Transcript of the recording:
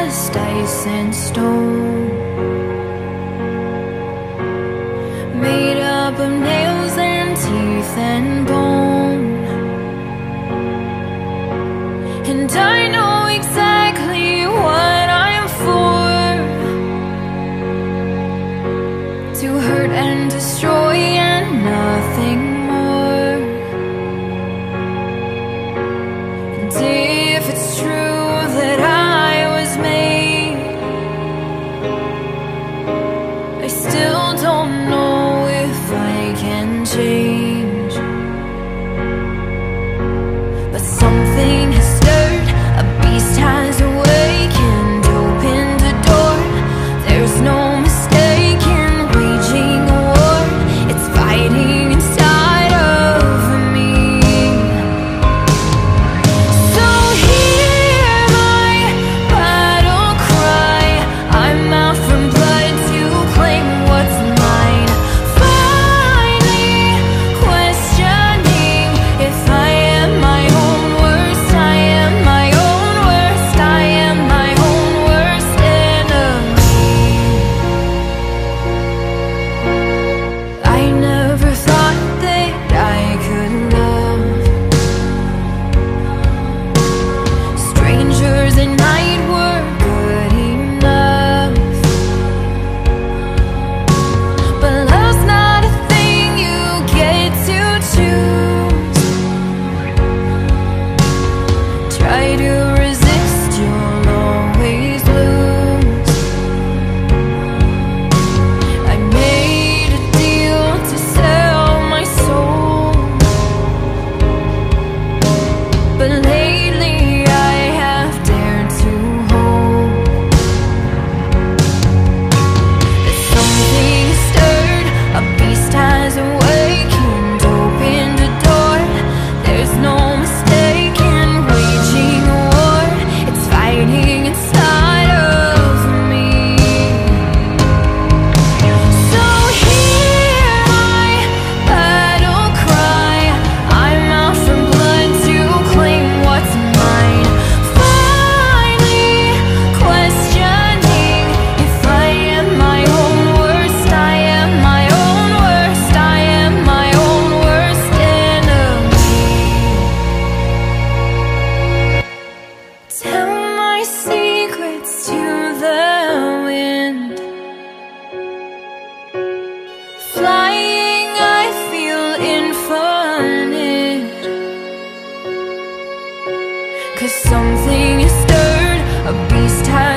just ice and stone, made up of nails and teeth and bone. And I know exactly what I'm for, to hurt and destroy and nothing more. And if it's true that I was made, I still don't know if I can change. But something has stirred, a beast has awakened, opened a door. There's no mistake in waging a war. It's fighting inside of me. So hear my battle cry. I'm out from blood to claim what's mine. Finally questioning if I am my own worst. I am my own worst. I am my own worst enemy. I never thought that I could love strangers at night were good enough. But love's not a thing you get to choose. Try to resist, you'll always lose. I made a deal to sell my soul, but lately I have dared to hope that something stirred, a beast has awakened, opened a door. There's no mistake in waging a war. It's fighting inside of me. So hear my battle cry. I'm out from blood to claim what's mine. Finally questioning if I am my own worst. I am my own worst. I am my own worst enemy. Tell my secrets to the wind. Flying, I feel infinite. 'Cause something is stirred, a beast has